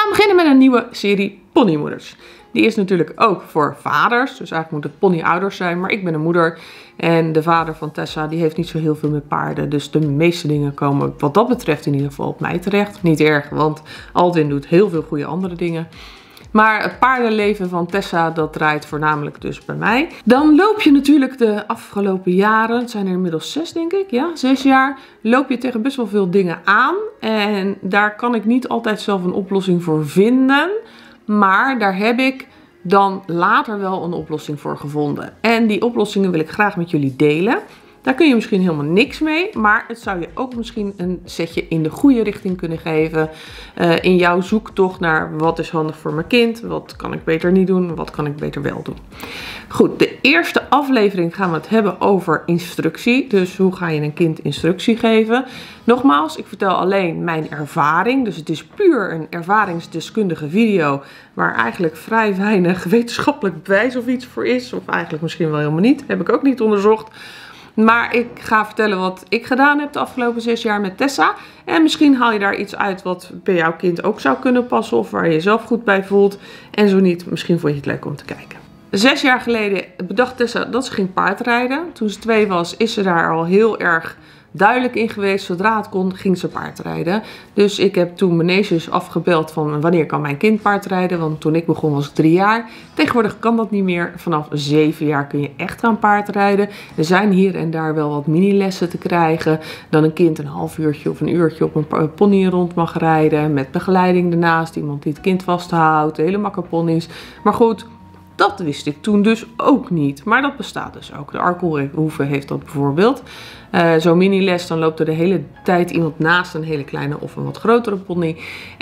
gaan beginnen met een nieuwe serie ponymoeders. Die is natuurlijk ook voor vaders, dus eigenlijk moet het ponyouders zijn, maar ik ben een moeder. En de vader van Tessa die heeft niet zo heel veel met paarden, dus de meeste dingen komen wat dat betreft in ieder geval op mij terecht. Niet erg, want Aldwin doet heel veel goede andere dingen. Maar het paardenleven van Tessa, dat draait voornamelijk dus bij mij. Dan loop je natuurlijk de afgelopen jaren, het zijn er inmiddels 6 denk ik, ja 6 jaar, loop je tegen best wel veel dingen aan. En daar kan ik niet altijd zelf een oplossing voor vinden. Maar daar heb ik dan later wel een oplossing voor gevonden. En die oplossingen wil ik graag met jullie delen. Daar kun je misschien helemaal niks mee, maar het zou je ook misschien een zetje in de goede richting kunnen geven. In jouw zoektocht naar wat is handig voor mijn kind, wat kan ik beter niet doen, wat kan ik beter wel doen. Goed, de eerste aflevering gaan we het hebben over instructie. Dus hoe ga je een kind instructie geven? Nogmaals, ik vertel alleen mijn ervaring. Dus het is puur een ervaringsdeskundige video waar eigenlijk vrij weinig wetenschappelijk bewijs of iets voor is. Of eigenlijk misschien wel helemaal niet, heb ik ook niet onderzocht. Maar ik ga vertellen wat ik gedaan heb de afgelopen 6 jaar met Tessa. En misschien haal je daar iets uit wat bij jouw kind ook zou kunnen passen. Of waar je jezelf goed bij voelt. En zo niet, misschien vond je het leuk om te kijken. 6 jaar geleden bedacht Tessa dat ze ging paardrijden. Toen ze 2 was, is ze daar al heel erg duidelijk in geweest. Zodra het kon, ging ze paardrijden. Dus ik heb toen maneges afgebeld van wanneer kan mijn kind paardrijden. Want toen ik begon was ik 3 jaar. Tegenwoordig kan dat niet meer. Vanaf 7 jaar kun je echt gaan paardrijden. Er zijn hier en daar wel wat mini-lessen te krijgen. Dan een kind een half uurtje of een uurtje op een pony rond mag rijden. Met begeleiding ernaast. Iemand die het kind vasthoudt. Hele makkelijke ponies. Maar goed, dat wist ik toen dus ook niet. Maar dat bestaat dus ook. De Arkelhoeve heeft dat bijvoorbeeld. Zo'n mini-les, dan loopt er de hele tijd iemand naast een hele kleine of een wat grotere pony.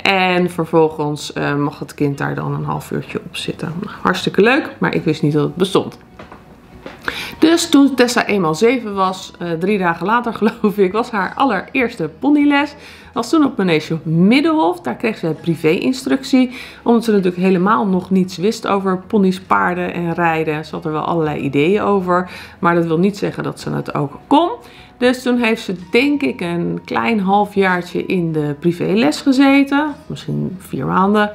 En vervolgens mag het kind daar dan een half uurtje op zitten. Hartstikke leuk, maar ik wist niet dat het bestond. Dus toen Tessa eenmaal 7 was, 3 dagen later geloof ik, was haar allereerste ponyles. Was toen op Manege Middenhof. Daar kreeg ze privé-instructie. Omdat ze natuurlijk helemaal nog niets wist over ponies, paarden en rijden. Ze had er wel allerlei ideeën over. Maar dat wil niet zeggen dat ze het ook kon. Dus toen heeft ze denk ik een klein halfjaartje in de privéles gezeten. Misschien 4 maanden.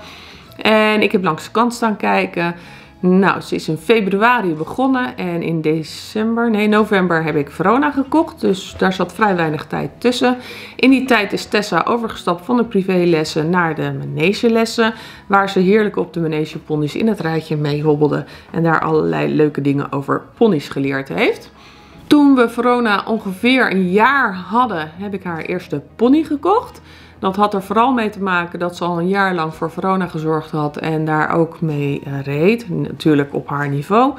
En ik heb langs de kant staan kijken. Nou, ze is in februari begonnen en in november heb ik Verona gekocht. Dus daar zat vrij weinig tijd tussen. In die tijd is Tessa overgestapt van de privélessen naar de manegelessen. Waar ze heerlijk op de manegeponies in het rijtje mee hobbelde. En daar allerlei leuke dingen over ponies geleerd heeft. Toen we Verona ongeveer een jaar hadden, heb ik haar eerste pony gekocht. Dat had er vooral mee te maken dat ze al een jaar lang voor Verona gezorgd had en daar ook mee reed. Natuurlijk op haar niveau.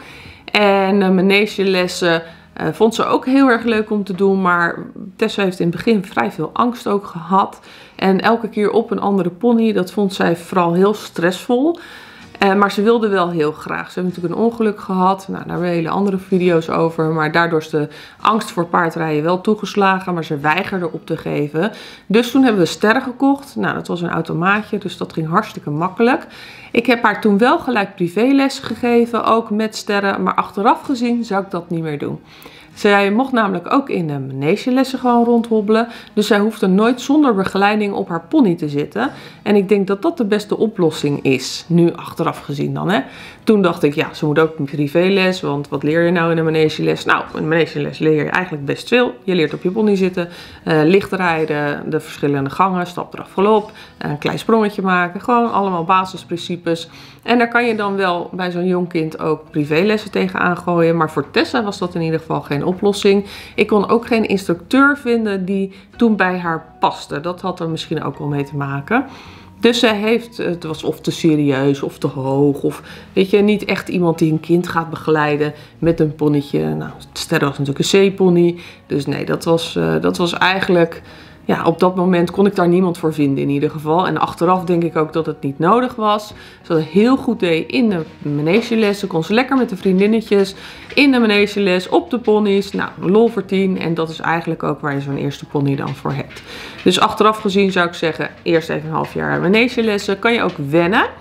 En de manegelessen vond ze ook heel erg leuk om te doen. Maar Tessa heeft in het begin vrij veel angst ook gehad. En elke keer op een andere pony, dat vond zij vooral heel stressvol. Maar ze wilde wel heel graag. Ze heeft natuurlijk een ongeluk gehad. Nou, daar hebben we hele andere video's over. Maar daardoor is de angst voor paardrijden wel toegeslagen. Maar ze weigerde op te geven. Dus toen hebben we Sterren gekocht. Nou, dat was een automaatje. Dus dat ging hartstikke makkelijk. Ik heb haar toen wel gelijk privéles gegeven. Ook met Sterren. Maar achteraf gezien zou ik dat niet meer doen. Zij mocht namelijk ook in de manegelessen gewoon rondhobbelen. Dus zij hoefde nooit zonder begeleiding op haar pony te zitten. En ik denk dat dat de beste oplossing is. Nu achteraf gezien dan, hè. Toen dacht ik, ja, ze moet ook een privéles. Want wat leer je nou in een manegeles? Nou, in een manegeles leer je eigenlijk best veel. Je leert op je pony zitten, licht rijden, de verschillende gangen, stap eraf galop, een klein sprongetje maken. Gewoon allemaal basisprincipes. En daar kan je dan wel bij zo'n jong kind ook privélessen tegenaan gooien. Maar voor Tessa was dat in ieder geval geen oplossing. Ik kon ook geen instructeur vinden die toen bij haar paste. Dat had er misschien ook wel mee te maken. Dus zij heeft, het was of te serieus of te hoog. Of weet je, niet echt iemand die een kind gaat begeleiden met een ponnetje. Nou, Sterre was natuurlijk een C-pony. Dus nee, dat was eigenlijk... Ja, op dat moment kon ik daar niemand voor vinden in ieder geval. En achteraf denk ik ook dat het niet nodig was. Ze had heel goed deed in de manegelessen. Ze kon ze lekker met de vriendinnetjes in de manegeles op de ponies. Nou, lol voor 10. En dat is eigenlijk ook waar je zo'n eerste pony dan voor hebt. Dus achteraf gezien zou ik zeggen, eerst even een half jaar manegelessen. Kan je ook wennen.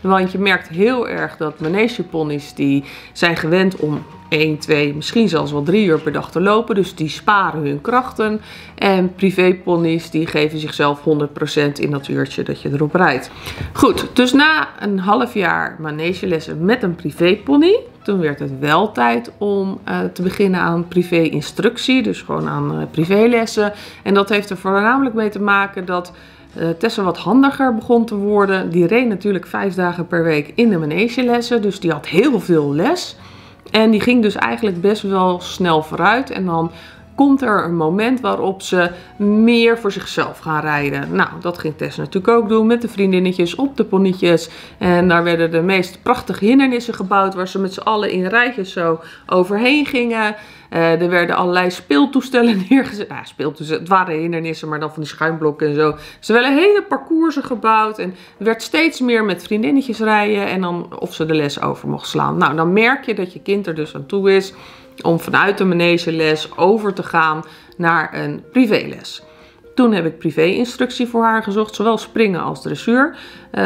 Want je merkt heel erg dat manegeponies die zijn gewend om 1, 2, misschien zelfs wel 3 uur per dag te lopen. Dus die sparen hun krachten. En privéponies die geven zichzelf 100% in dat uurtje dat je erop rijdt. Goed, dus na een half jaar manegelessen met een privépony, toen werd het wel tijd om te beginnen aan privé-instructie. Dus gewoon aan privélessen. En dat heeft er voornamelijk mee te maken dat Tessa wat handiger begon te worden. Die reed natuurlijk 5 dagen per week in de manegelessen. Dus die had heel veel les. En die ging dus eigenlijk best wel snel vooruit. En dan komt er een moment waarop ze meer voor zichzelf gaan rijden. Nou, dat ging Tess natuurlijk ook doen met de vriendinnetjes op de ponietjes. En daar werden de meest prachtige hindernissen gebouwd waar ze met z'n allen in rijtjes zo overheen gingen. Er werden allerlei speeltoestellen neergezet. Speeltoestellen, het waren hindernissen, maar dan van die schuimblokken en zo. Ze werden hele parcoursen gebouwd en er werd steeds meer met vriendinnetjes rijden en dan of ze de les over mocht slaan. Nou, dan merk je dat je kind er dus aan toe is om vanuit de manegeles over te gaan naar een privéles. Toen heb ik privé-instructie voor haar gezocht, zowel springen als dressuur.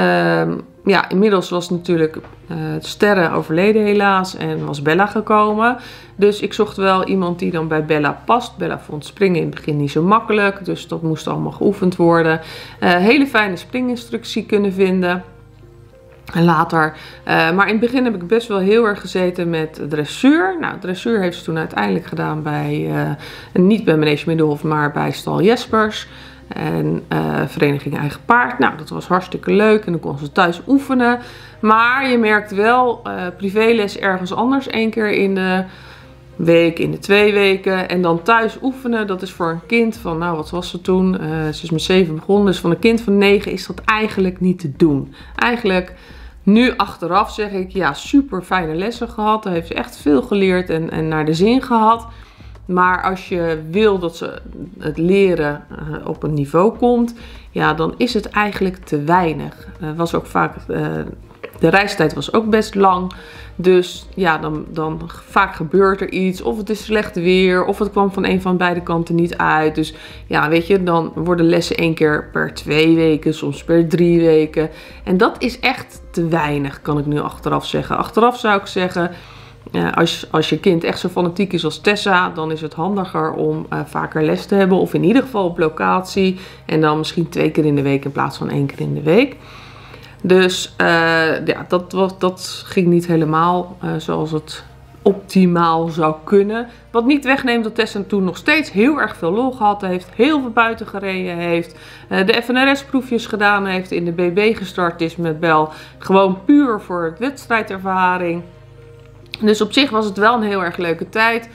Ja, inmiddels was natuurlijk Sterre overleden helaas en was Bella gekomen. Dus ik zocht wel iemand die dan bij Bella past. Bella vond springen in het begin niet zo makkelijk, dus dat moest allemaal geoefend worden. Hele fijne springinstructie kunnen vinden. En later, maar in het begin heb ik best wel heel erg gezeten met dressuur. Nou, dressuur heeft ze toen uiteindelijk gedaan bij, niet bij Manege Middelhof, maar bij Stal Jespers. En vereniging Eigen Paard. Nou, dat was hartstikke leuk en dan kon ze thuis oefenen. Maar je merkt wel, privéles ergens anders, 1 keer in de week, in de 2 weken. En dan thuis oefenen, dat is voor een kind van, nou wat was ze toen? Ze is met 7 begonnen, dus van een kind van 9 is dat eigenlijk niet te doen. Eigenlijk, nu achteraf zeg ik, ja, super fijne lessen gehad. Daar heeft ze echt veel geleerd en naar de zin gehad. Maar als je wil dat ze het leren op een niveau komt, ja, dan is het eigenlijk te weinig. Was ook vaak, de reistijd was ook best lang. Dus ja, dan vaak gebeurt er iets. Of het is slecht weer, of het kwam van een van beide kanten niet uit. Dus ja, weet je, dan worden lessen 1 keer per 2 weken, soms per 3 weken. En dat is echt te weinig, kan ik nu achteraf zeggen. Achteraf zou ik zeggen, als je kind echt zo fanatiek is als Tessa, dan is het handiger om vaker les te hebben. Of in ieder geval op locatie. En dan misschien 2 keer in de week in plaats van 1 keer in de week. Dus ja, dat ging niet helemaal zoals het optimaal zou kunnen. Wat niet wegneemt dat Tessa toen nog steeds heel erg veel lol gehad heeft. Heel veel buiten gereden heeft. De FNRS-proefjes gedaan heeft. In de BB gestart is met Bel. Gewoon puur voor het wedstrijdervaring. Dus op zich was het wel een heel erg leuke tijd.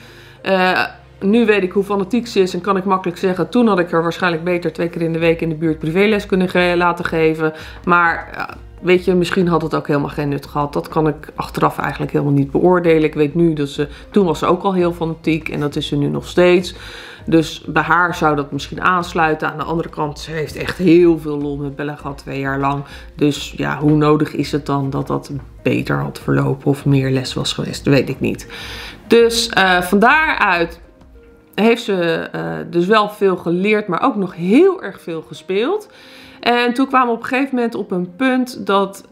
Nu weet ik hoe fanatiek ze is en kan ik makkelijk zeggen, toen had ik er waarschijnlijk beter 2 keer in de week in de buurt privéles kunnen laten geven. Maar weet je, misschien had het ook helemaal geen nut gehad. Dat kan ik achteraf eigenlijk helemaal niet beoordelen. Ik weet nu dat toen was ze ook al heel fanatiek en dat is ze nu nog steeds. Dus bij haar zou dat misschien aansluiten. Aan de andere kant, ze heeft echt heel veel lol met Bella gehad 2 jaar lang. Dus ja, hoe nodig is het dan dat dat beter had verlopen of meer les was geweest? Dat weet ik niet. Dus van daaruit heeft ze dus wel veel geleerd, maar ook nog heel erg veel gespeeld. En toen kwamen we op een gegeven moment op een punt dat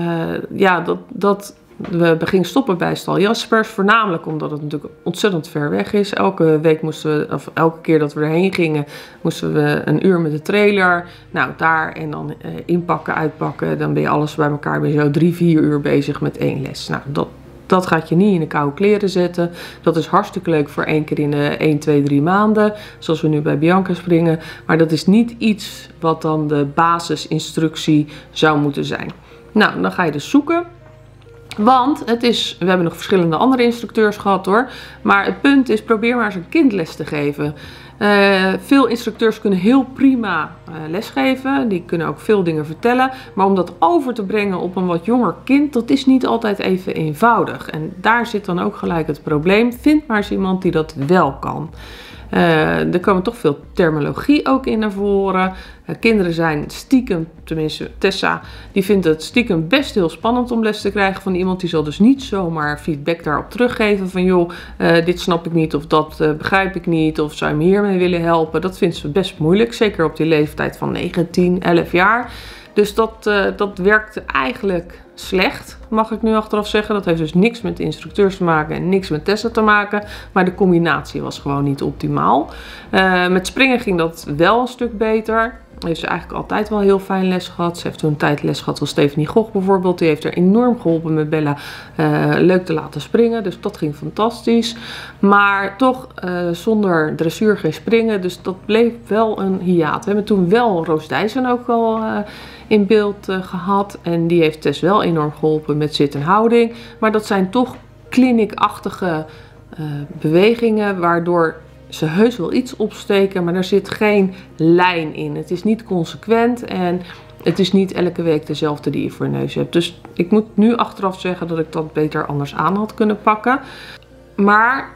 we gingen stoppen bij Stal Jespers. Voornamelijk omdat het natuurlijk ontzettend ver weg is. Elke week elke keer dat we erheen gingen, moesten we 1 uur met de trailer. Nou, daar en dan inpakken, uitpakken. Dan ben je alles bij elkaar, ben je zo 3, 4 uur bezig met 1 les. Nou, dat gaat je niet in de koude kleren zetten. Dat is hartstikke leuk voor 1 keer in de 1, 2, 3 maanden. Zoals we nu bij Bianca springen. Maar dat is niet iets wat dan de basisinstructie zou moeten zijn. Nou, dan ga je dus zoeken. Want we hebben nog verschillende andere instructeurs gehad hoor. Maar het punt is, probeer maar eens een kind les te geven. Veel instructeurs kunnen heel prima lesgeven. Die kunnen ook veel dingen vertellen. Maar om dat over te brengen op een wat jonger kind, dat is niet altijd even eenvoudig. En daar zit dan ook gelijk het probleem. Vind maar eens iemand die dat wel kan. Er komen toch veel terminologie ook in naar voren. Kinderen zijn stiekem, tenminste Tessa, die vindt het stiekem best heel spannend om les te krijgen van iemand. Die zal dus niet zomaar feedback daarop teruggeven van joh, dit snap ik niet of dat begrijp ik niet of zou je me hiermee willen helpen. Dat vindt ze best moeilijk, zeker op die leeftijd van 9, 10, 11 jaar. Dus dat werkte eigenlijk slecht, mag ik nu achteraf zeggen. Dat heeft dus niks met de instructeurs te maken en niks met Tessa te maken. Maar de combinatie was gewoon niet optimaal. Met springen ging dat wel een stuk beter. Heeft ze eigenlijk altijd wel heel fijn les gehad. Ze heeft toen een tijd les gehad van Stephanie Gogh bijvoorbeeld. Die heeft er enorm geholpen met Bella leuk te laten springen. Dus dat ging fantastisch. Maar toch zonder dressuur geen springen. Dus dat bleef wel een hiaat. We hebben toen wel Roos Dijssen ook al in beeld gehad. En die heeft Tess wel enorm geholpen met zit en houding. Maar dat zijn toch clinic-achtige bewegingen waardoor ze heus wel iets opsteken, maar er zit geen lijn in. Het is niet consequent en het is niet elke week dezelfde die je voor je neus hebt. Dus ik moet nu achteraf zeggen dat ik dat beter anders aan had kunnen pakken. Maar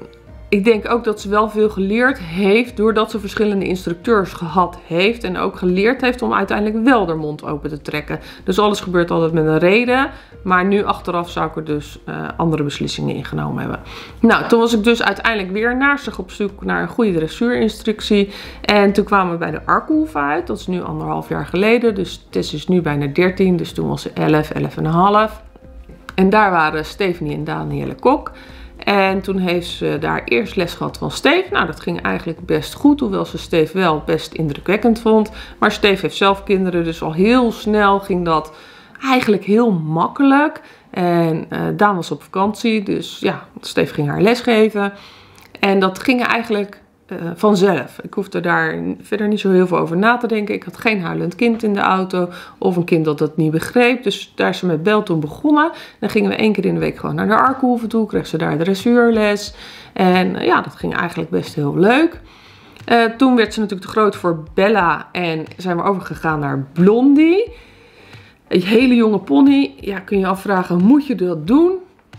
ik denk ook dat ze wel veel geleerd heeft doordat ze verschillende instructeurs gehad heeft. En ook geleerd heeft om uiteindelijk wel haar mond open te trekken. Dus alles gebeurt altijd met een reden. Maar nu achteraf zou ik er dus andere beslissingen in genomen hebben. Nou, toen was ik dus uiteindelijk weer naastig op zoek naar een goede dressuurinstructie. En toen kwamen we bij de Arkenhoeve uit. Dat is nu 1,5 jaar geleden. Dus Tess is nu bijna 13. Dus toen was ze 11,5. En daar waren Stephanie en Danielle Kok. En toen heeft ze daar eerst les gehad van Steve. Nou, dat ging eigenlijk best goed, hoewel ze Steve wel best indrukwekkend vond. Maar Steve heeft zelf kinderen, dus al heel snel ging dat eigenlijk heel makkelijk. En Daan was op vakantie, dus ja, Steve ging haar les geven. En dat ging eigenlijk vanzelf. Ik hoefde daar verder niet zo heel veel over na te denken. Ik had geen huilend kind in de auto of een kind dat het niet begreep. Dus daar is ze met Bel toen begonnen. Dan gingen we 1 keer in de week gewoon naar de Arkenhoeve toe. Kreeg ze daar dressuurles. En ja, dat ging eigenlijk best heel leuk. Toen werd ze natuurlijk te groot voor Bella en zijn we overgegaan naar Blondie. Een hele jonge pony. Ja, kun je afvragen, moet je dat doen?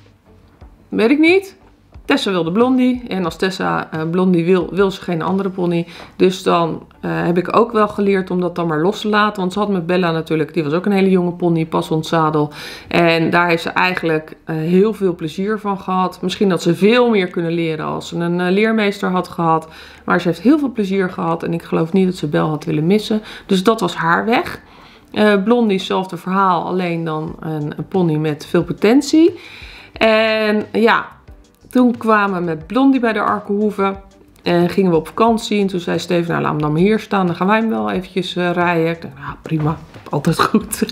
Weet ik niet. Tessa wilde Blondie en als Tessa Blondie wil ze geen andere pony. Dus dan heb ik ook wel geleerd om dat dan maar los te laten. Want ze had met Bella natuurlijk, die was ook een hele jonge pony, pas ontzadel. En daar heeft ze eigenlijk heel veel plezier van gehad. Misschien had ze veel meer kunnen leren als ze een leermeester had gehad. Maar ze heeft heel veel plezier gehad en ik geloof niet dat ze Bel had willen missen. Dus dat was haar weg. Blondie, hetzelfde verhaal, alleen dan een pony met veel potentie. En ja, toen kwamen we met Blondie bij de Arkenhoeve en gingen we op vakantie. En toen zei Steven, nou laat hem dan maar hier staan, dan gaan wij hem wel eventjes rijden. Ik dacht, nou prima, altijd goed.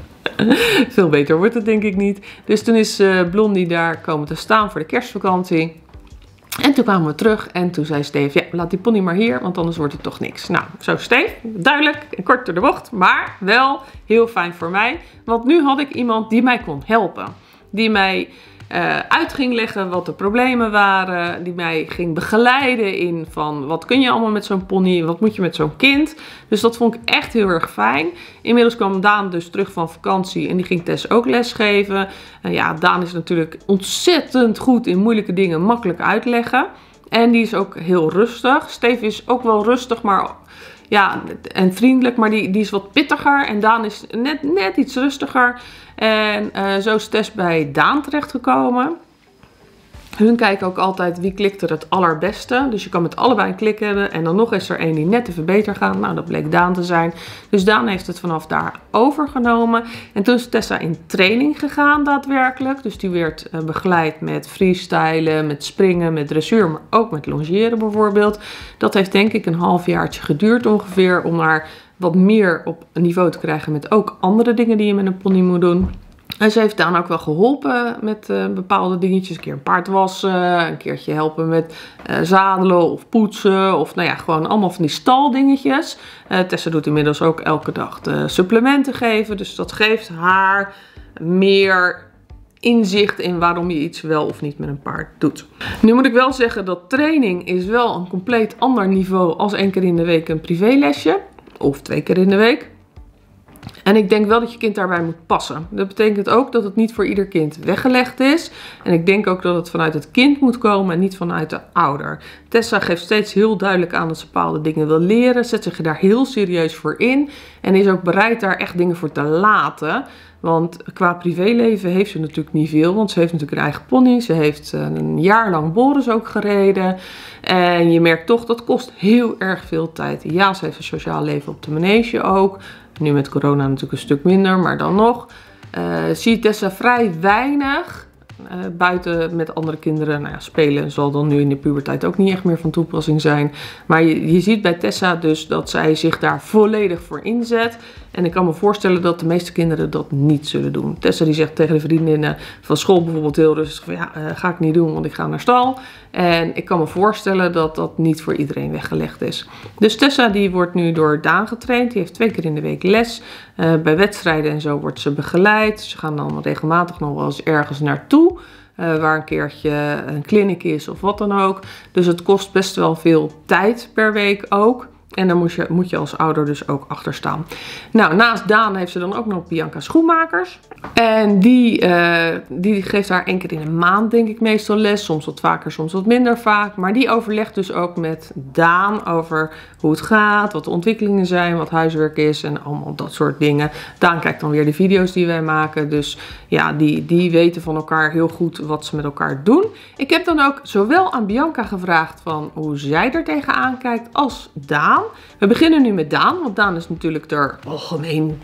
Veel beter wordt het denk ik niet. Dus toen is Blondie daar komen te staan voor de kerstvakantie. En toen kwamen we terug en toen zei Steve, ja, laat die pony maar hier, want anders wordt het toch niks. Nou, zo Steve, duidelijk en kort door de bocht, maar wel heel fijn voor mij. Want nu had ik iemand die mij kon helpen. Die mij uit ging leggen wat de problemen waren. Die mij ging begeleiden in van wat kun je allemaal met zo'n pony, wat moet je met zo'n kind. Dus dat vond ik echt heel erg fijn. Inmiddels kwam Daan dus terug van vakantie en die ging Tess ook lesgeven. En ja, Daan is natuurlijk ontzettend goed in moeilijke dingen makkelijk uitleggen. En die is ook heel rustig. Steve is ook wel rustig, maar ja, en vriendelijk, maar die is wat pittiger. En Daan is net iets rustiger. En zo is Tess bij Daan terechtgekomen. Hun kijken ook altijd wie klikt er het allerbeste. Dus je kan met allebei een klik hebben. En dan nog is er één die net even beter gaat. Nou, dat bleek Daan te zijn. Dus Daan heeft het vanaf daar overgenomen. En toen is Tessa in training gegaan daadwerkelijk. Dus die werd begeleid met freestylen, met springen, met dressuur. Maar ook met longeren bijvoorbeeld. Dat heeft denk ik een halfjaartje geduurd ongeveer. Om haar wat meer op een niveau te krijgen met ook andere dingen die je met een pony moet doen. En ze heeft Daan ook wel geholpen met bepaalde dingetjes. Een keer een paard wassen, een keertje helpen met zadelen of poetsen. Of nou ja, gewoon allemaal van die staldingetjes. Tessa doet inmiddels ook elke dag de supplementen geven. Dus dat geeft haar meer inzicht in waarom je iets wel of niet met een paard doet. Nu moet ik wel zeggen dat training is wel een compleet ander niveau als 1 keer in de week een privélesje. Of 2 keer in de week. En ik denk wel dat je kind daarbij moet passen. Dat betekent ook dat het niet voor ieder kind weggelegd is. En ik denk ook dat het vanuit het kind moet komen en niet vanuit de ouder. Tessa geeft steeds heel duidelijk aan dat ze bepaalde dingen wil leren. Zet zich daar heel serieus voor in. En is ook bereid daar echt dingen voor te laten. Want qua privéleven heeft ze natuurlijk niet veel. Want ze heeft natuurlijk een eigen pony. Ze heeft een jaar lang Boris ook gereden. En je merkt toch, dat kost heel erg veel tijd. Ja, ze heeft een sociaal leven op de manege ook. Nu met corona natuurlijk een stuk minder, maar dan nog. Zie je Tessa vrij weinig buiten met andere kinderen. Nou ja, spelen zal dan nu in de puberteit ook niet echt meer van toepassing zijn. Maar je ziet bij Tessa dus dat zij zich daar volledig voor inzet. En ik kan me voorstellen dat de meeste kinderen dat niet zullen doen. Tessa die zegt tegen de vriendinnen van school bijvoorbeeld heel rustig van ja, ga ik niet doen, want ik ga naar stal. En ik kan me voorstellen dat dat niet voor iedereen weggelegd is. Dus Tessa die wordt nu door Daan getraind. Die heeft 2 keer in de week les. Bij wedstrijden en zo wordt ze begeleid. Ze gaan dan regelmatig nog wel eens ergens naartoe. Waar een keertje een clinic is of wat dan ook. Dus het kost best wel veel tijd per week ook. En daar moet je als ouder dus ook achter staan. Nou, naast Daan heeft ze dan ook nog Bianca Schoenmakers. En die geeft haar 1 keer in de maand, denk ik, meestal les. Soms wat vaker, soms wat minder vaak. Maar die overlegt dus ook met Daan over hoe het gaat, wat de ontwikkelingen zijn, wat huiswerk is en allemaal dat soort dingen. Daan kijkt dan weer de video's die wij maken. Dus ja, die weten van elkaar heel goed wat ze met elkaar doen. Ik heb dan ook zowel aan Bianca gevraagd van hoe zij er tegenaan kijkt als Daan. We beginnen nu met Daan, want Daan is natuurlijk de algemeen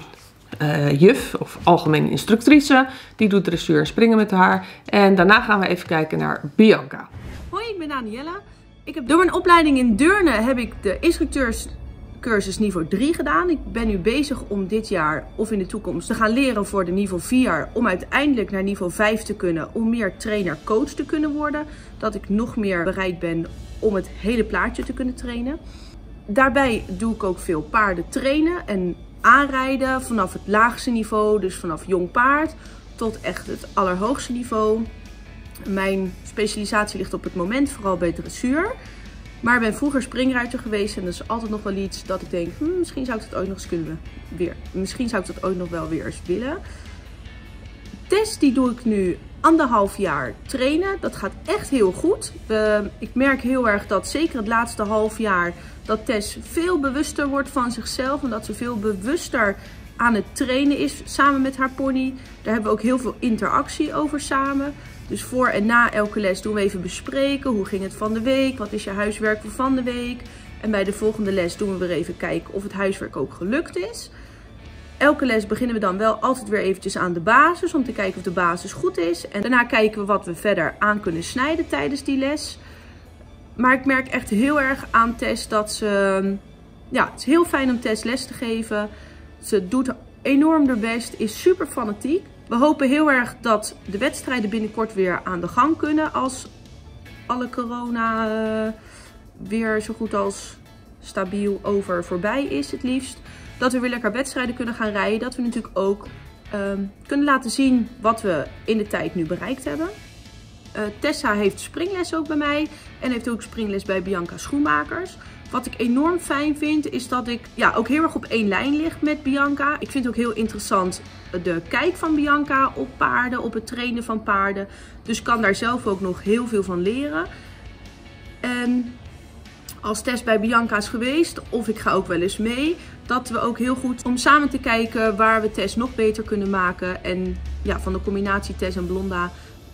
juf of algemeen instructrice. Die doet dressuur en springen met haar. En daarna gaan we even kijken naar Bianca. Hoi, ik ben Danielle. Door mijn opleiding in Deurne heb ik de instructeurscursus niveau 3 gedaan. Ik ben nu bezig om dit jaar of in de toekomst te gaan leren voor de niveau 4. Om uiteindelijk naar niveau 5 te kunnen. Om meer trainer-coach te kunnen worden. Dat ik nog meer bereid ben om het hele plaatje te kunnen trainen. Daarbij doe ik ook veel paarden trainen en aanrijden vanaf het laagste niveau, dus vanaf jong paard tot echt het allerhoogste niveau. Mijn specialisatie ligt op het moment vooral bij dressuur, maar ik ben vroeger springruiter geweest en dat is altijd nog wel iets dat ik denk, misschien zou ik dat ooit nog eens misschien zou ik dat ooit nog wel weer eens willen. Test die doe ik nu 1,5 jaar trainen. Dat gaat echt heel goed. Ik merk heel erg dat zeker het laatste half jaar dat Tess veel bewuster wordt van zichzelf. En dat ze veel bewuster aan het trainen is samen met haar pony. Daar hebben we ook heel veel interactie over samen. Dus voor en na elke les doen we even bespreken. Hoe ging het van de week? Wat is je huiswerk van de week? En bij de volgende les doen we weer even kijken of het huiswerk ook gelukt is. Elke les beginnen we dan wel altijd weer eventjes aan de basis. Om te kijken of de basis goed is. En daarna kijken we wat we verder aan kunnen snijden tijdens die les. Maar ik merk echt heel erg aan Tess dat ze... Ja, het is heel fijn om Tess les te geven. Ze doet enorm haar best. Is super fanatiek. We hopen heel erg dat de wedstrijden binnenkort weer aan de gang kunnen. Als alle corona weer zo goed als stabiel voorbij is het liefst. Dat we weer lekker wedstrijden kunnen gaan rijden. Dat we natuurlijk ook kunnen laten zien wat we in de tijd nu bereikt hebben. Tessa heeft springles ook bij mij. En heeft ook springles bij Bianca Schoenmakers. Wat ik enorm fijn vind is dat ik ook heel erg op één lijn lig met Bianca. Ik vind ook heel interessant de kijk van Bianca op paarden. Op het trainen van paarden. Dus kan daar zelf ook nog heel veel van leren. En als Tess bij Bianca is geweest, of ik ga ook wel eens mee, dat we ook heel goed om samen te kijken waar we Tess nog beter kunnen maken. En ja, van de combinatie Tess en Blonda.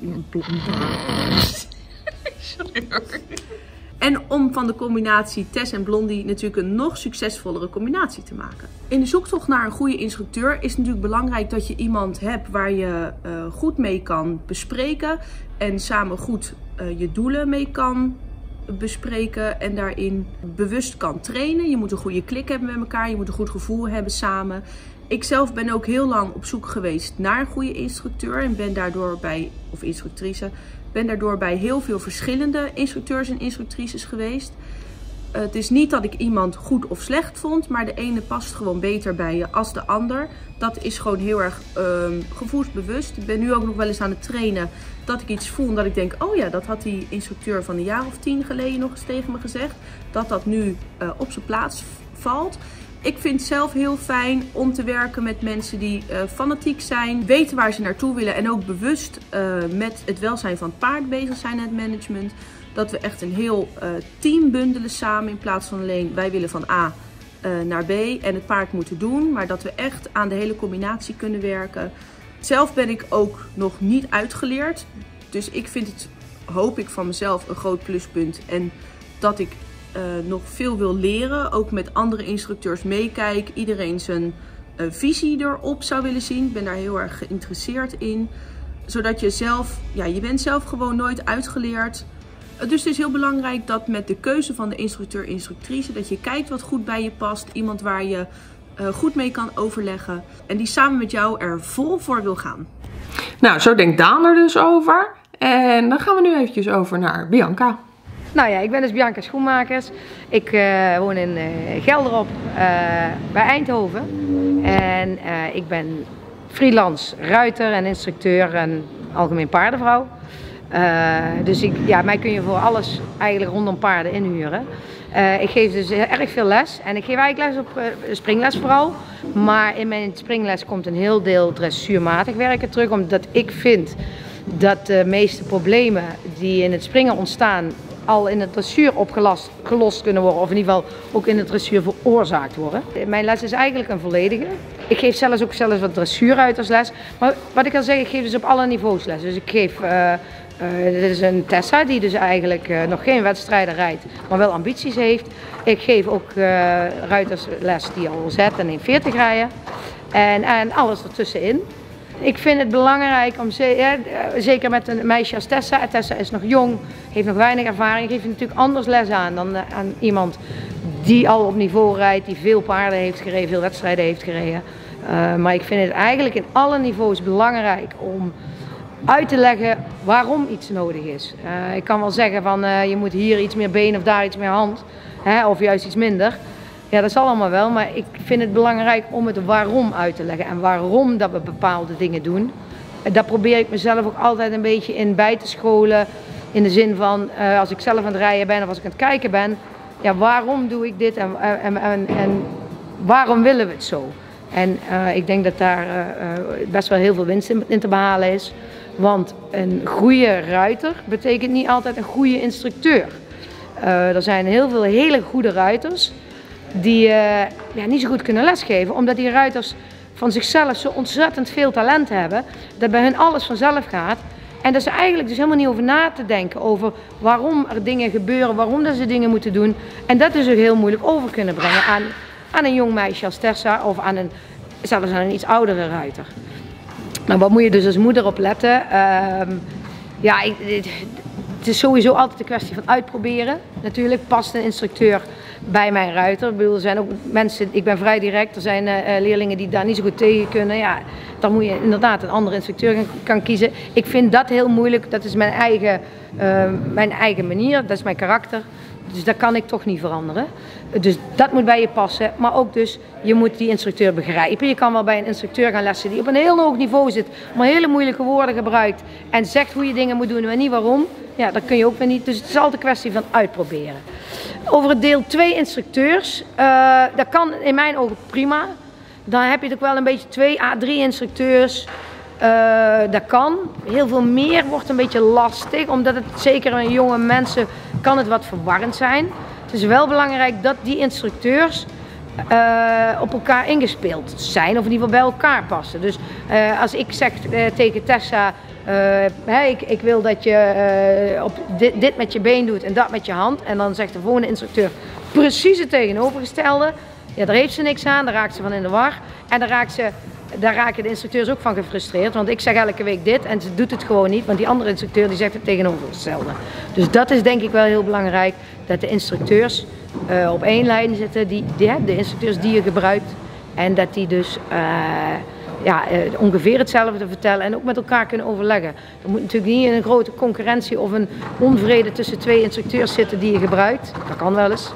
Sorry hoor. En om van de combinatie Tess en Blondie natuurlijk een nog succesvollere combinatie te maken. In de zoektocht naar een goede instructeur is het natuurlijk belangrijk dat je iemand hebt waar je goed mee kan bespreken. En samen goed je doelen mee kan bespreken en daarin bewust kan trainen. Je moet een goede klik hebben met elkaar, je moet een goed gevoel hebben samen. Ik zelf ben ook heel lang op zoek geweest naar een goede instructeur en ben daardoor bij, of instructrice, ben daardoor bij heel veel verschillende instructeurs en instructrices geweest. Het is niet dat ik iemand goed of slecht vond, maar de ene past gewoon beter bij je als de ander. Dat is gewoon heel erg gevoelsbewust. Ik ben nu ook nog wel eens aan het trainen dat ik iets voel en dat ik denk, oh ja, dat had die instructeur van een jaar of 10 geleden nog eens tegen me gezegd. Dat dat nu op zijn plaats valt. Ik vind het zelf heel fijn om te werken met mensen die fanatiek zijn, weten waar ze naartoe willen en ook bewust met het welzijn van het paard bezig zijn in het management. Dat we echt een heel team bundelen samen in plaats van alleen wij willen van A naar B en het paard moeten doen. Maar dat we echt aan de hele combinatie kunnen werken. Zelf ben ik ook nog niet uitgeleerd. Dus ik vind het, hoop ik van mezelf, een groot pluspunt. En dat ik nog veel wil leren. Ook met andere instructeurs meekijk. Iedereen zijn visie erop zou willen zien. Ik ben daar heel erg geïnteresseerd in. Zodat je zelf, je bent zelf gewoon nooit uitgeleerd. Dus het is heel belangrijk dat met de keuze van de instructeur-instructrice, dat je kijkt wat goed bij je past. Iemand waar je goed mee kan overleggen. En die samen met jou er vol voor wil gaan. Nou, zo denkt Daan er dus over. En dan gaan we nu eventjes over naar Bianca. Nou ja, ik ben dus Bianca Schoenmakers. Ik woon in Gelderop bij Eindhoven. En ik ben freelance ruiter en instructeur en algemeen paardenvrouw. Dus mij kun je voor alles eigenlijk rondom paarden inhuren. Ik geef dus erg veel les en ik geef eigenlijk les op springles vooral. Maar in mijn springles komt een heel deel dressuurmatig werken terug. Omdat ik vind dat de meeste problemen die in het springen ontstaan al in het dressuur opgelost kunnen worden. Of in ieder geval ook in het dressuur veroorzaakt worden. Mijn les is eigenlijk een volledige. Ik geef zelfs wat dressuurruitersles. Maar wat ik al zeg, ik geef dus op alle niveaus les. Dus ik geef... dit is een Tessa die dus eigenlijk nog geen wedstrijden rijdt, maar wel ambities heeft. Ik geef ook ruitersles die al Z en 140 rijden en alles ertussenin. Ik vind het belangrijk om, zeker met een meisje als Tessa. Tessa is nog jong, heeft nog weinig ervaring. Ik geef natuurlijk anders les aan dan aan iemand die al op niveau rijdt, die veel paarden heeft gereden, veel wedstrijden heeft gereden. Maar ik vind het eigenlijk in alle niveaus belangrijk om uit te leggen waarom iets nodig is. Ik kan wel zeggen van je moet hier iets meer been of daar iets meer hand, of juist iets minder. Ja, dat zal allemaal wel, maar ik vind het belangrijk om het waarom uit te leggen en waarom dat we bepaalde dingen doen. Daar probeer ik mezelf ook altijd een beetje in bij te scholen, in de zin van als ik zelf aan het rijden ben of als ik aan het kijken ben, ja, waarom doe ik dit en waarom willen we het zo? En ik denk dat daar best wel heel veel winst in te behalen is. Want een goede ruiter betekent niet altijd een goede instructeur. Er zijn heel veel hele goede ruiters die niet zo goed kunnen lesgeven. Omdat die ruiters van zichzelf zo ontzettend veel talent hebben. Dat bij hen alles vanzelf gaat. En dat ze eigenlijk dus helemaal niet over na te denken over waarom er dingen gebeuren, waarom dat ze dingen moeten doen. En dat dus ook heel moeilijk over kunnen brengen aan een jong meisje als Tessa of zelfs aan een iets oudere ruiter. Nou, wat moet je dus als moeder op letten? Het is sowieso altijd een kwestie van uitproberen. Natuurlijk past een instructeur bij mijn ruiter. Ik bedoel, er zijn ook mensen, ik ben vrij direct, er zijn leerlingen die daar niet zo goed tegen kunnen. Ja, dan moet je inderdaad een andere instructeur kan kiezen. Ik vind dat heel moeilijk, dat is mijn eigen manier, dat is mijn karakter. Dus dat kan ik toch niet veranderen. Dus dat moet bij je passen. Maar ook dus, je moet die instructeur begrijpen. Je kan wel bij een instructeur gaan lessen die op een heel hoog niveau zit, maar hele moeilijke woorden gebruikt en zegt hoe je dingen moet doen, maar niet waarom. Ja, dat kun je ook weer niet. Dus het is altijd een kwestie van uitproberen. Over het deel 2 instructeurs, dat kan in mijn ogen prima. Dan heb je ook wel een beetje 2 à 3 instructeurs. Dat kan. Heel veel meer wordt een beetje lastig, omdat het zeker aan jonge mensen kan het wat verwarrend zijn. Het is wel belangrijk dat die instructeurs op elkaar ingespeeld zijn, of in ieder geval bij elkaar passen. Dus als ik zeg tegen Tessa, ik wil dat je dit met je been doet en dat met je hand, en dan zegt de volgende instructeur precies het tegenovergestelde, ja, daar heeft ze niks aan, daar raakt ze van in de war en daar raken de instructeurs ook van gefrustreerd, want ik zeg elke week dit en ze doet het gewoon niet, want die andere instructeur die zegt het tegenovergestelde. Dus dat is denk ik wel heel belangrijk, dat de instructeurs op één lijn zitten, de instructeurs die je gebruikt, en dat die dus ongeveer hetzelfde vertellen en ook met elkaar kunnen overleggen. Er moet natuurlijk niet een grote concurrentie of een onvrede tussen 2 instructeurs zitten die je gebruikt, dat kan wel eens.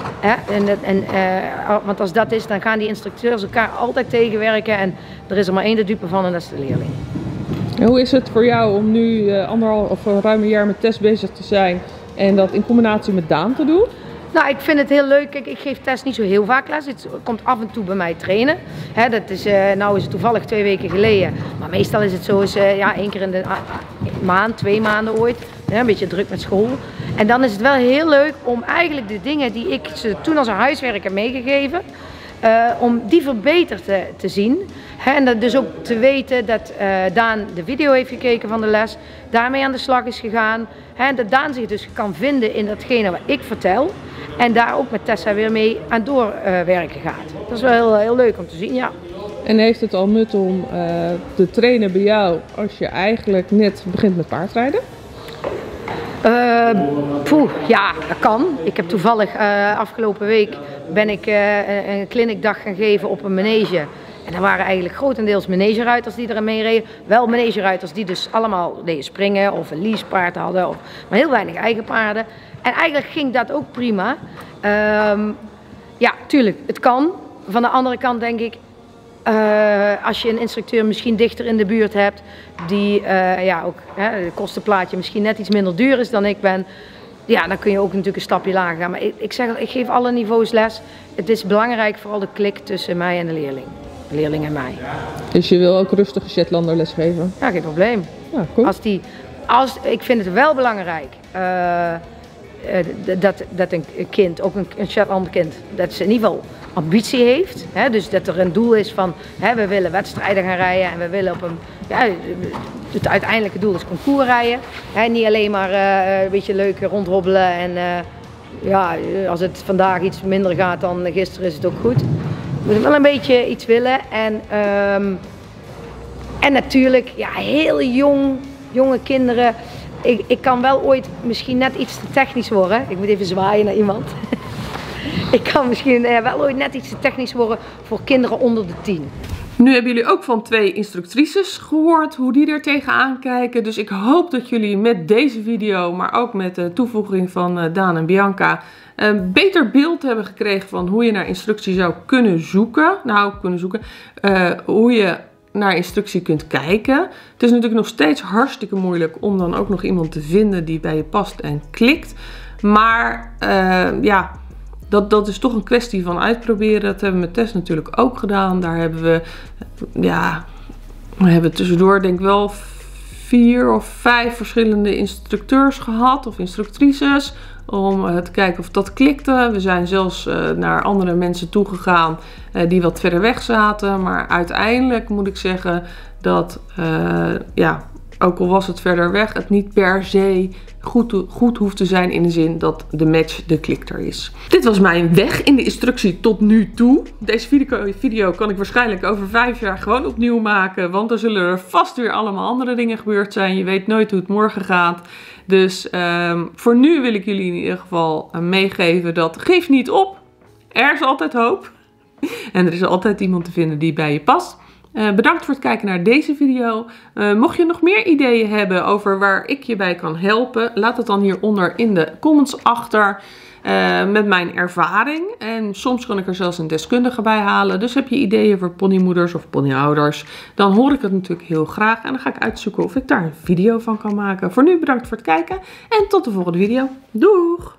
Want als dat is, dan gaan die instructeurs elkaar altijd tegenwerken en er is er maar één de dupe van en dat is de leerling. En hoe is het voor jou om nu ruim een jaar met Tess bezig te zijn en dat in combinatie met Daan te doen? Nou, ik vind het heel leuk. Kijk, ik geef Tess niet zo heel vaak les. Het komt af en toe bij mij trainen. Dat is, nou is het toevallig 2 weken geleden. Maar meestal is het zo eens, 1 keer in de maand, 2 maanden ooit. Een beetje druk met school. En dan is het wel heel leuk om eigenlijk de dingen die ik ze toen als een huiswerk heb meegegeven, om die verbeterd te zien. En dat dus ook te weten dat Daan de video heeft gekeken van de les, daarmee aan de slag is gegaan. En dat Daan zich dus kan vinden in datgene wat ik vertel. En daar ook met Tessa weer mee aan doorwerken gaat. Dat is wel heel leuk om te zien, ja. En heeft het al nut om te trainen bij jou als je eigenlijk net begint met paardrijden? Ja, dat kan. Ik heb toevallig afgelopen week ben ik een clinicdag gaan geven op een manege. En er waren eigenlijk grotendeels manegeruiters die er mee reden. Wel manegeruiters die dus allemaal deden springen of een leasepaard hadden. Maar heel weinig eigen paarden. En eigenlijk ging dat ook prima. Ja, tuurlijk, het kan. Van de andere kant denk ik, als je een instructeur misschien dichter in de buurt hebt, die ja, ook het kostenplaatje misschien net iets minder duur is dan ik ben, ja, dan kun je ook natuurlijk een stapje lager gaan. Maar ik zeg al, ik geef alle niveaus les. Het is belangrijk, vooral de klik tussen mij en de leerling. De leerling en mij. Dus je wil ook rustige Shetlander lesgeven? Ja, geen probleem. Ja, cool. Ik vind het wel belangrijk dat een kind, ook een Shetlander kind, dat ze in ieder geval ambitie heeft. Hè? Dus dat er een doel is van, we willen wedstrijden gaan rijden en we willen op een, het uiteindelijke doel is concours rijden. Niet alleen maar een beetje leuk rondhobbelen en ja, als het vandaag iets minder gaat dan gisteren is het ook goed. We moeten wel een beetje iets willen en natuurlijk, ja, heel jonge kinderen. Ik kan wel ooit misschien net iets te technisch worden. Ik moet even zwaaien naar iemand. Ik kan misschien wel ooit net iets te technisch worden voor kinderen onder de 10. Nu hebben jullie ook van 2 instructrices gehoord hoe die er tegenaan kijken. Dus ik hoop dat jullie met deze video, maar ook met de toevoeging van Daan en Bianca, een beter beeld hebben gekregen van hoe je naar instructie zou kunnen zoeken. Hoe je naar instructie kunt kijken. Het is natuurlijk nog steeds hartstikke moeilijk om dan ook nog iemand te vinden die bij je past en klikt. Maar ja, dat is toch een kwestie van uitproberen. Dat hebben we met Tess natuurlijk ook gedaan. Daar hebben we tussendoor denk ik wel 4 of 5 verschillende instructeurs gehad of instructrices. Om te kijken of dat klikte. We zijn zelfs naar andere mensen toegegaan die wat verder weg zaten. Maar uiteindelijk moet ik zeggen dat, ook al was het verder weg, het niet per se goed hoeft te zijn in de zin dat de match de klikter is. Dit was mijn weg in de instructie tot nu toe. Deze video kan ik waarschijnlijk over 5 jaar gewoon opnieuw maken. Want er zullen er vast weer allemaal andere dingen gebeurd zijn. Je weet nooit hoe het morgen gaat. Dus voor nu wil ik jullie in ieder geval meegeven dat geef niet op. Er is altijd hoop. En er is altijd iemand te vinden die bij je past. Bedankt voor het kijken naar deze video. Mocht je nog meer ideeën hebben over waar ik je bij kan helpen, laat het dan hieronder in de comments achter met mijn ervaring. En soms kan ik er zelfs een deskundige bij halen. Dus heb je ideeën voor ponymoeders of ponyouders, dan hoor ik het natuurlijk heel graag. En dan ga ik uitzoeken of ik daar een video van kan maken. Voor nu bedankt voor het kijken en tot de volgende video. Doeg!